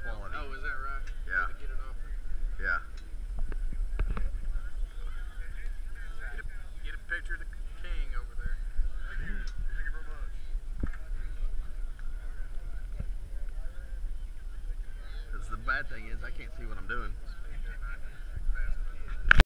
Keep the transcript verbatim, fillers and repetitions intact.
quality. Oh, is that right? Yeah. Get it off. Yeah. Get a, get a picture of the king over there. Thank you. Thank you very much. Because the bad thing is I can't see what I'm doing.